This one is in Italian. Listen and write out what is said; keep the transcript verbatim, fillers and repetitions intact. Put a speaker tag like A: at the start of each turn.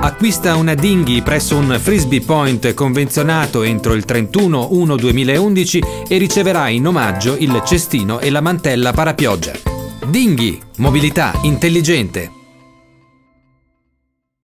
A: Acquista una dinghy presso un Frisbee Point convenzionato entro il trentuno luglio duemilaundici e riceverai in omaggio il cestino e la mantella parapioggia. Dinghy, mobilità intelligente.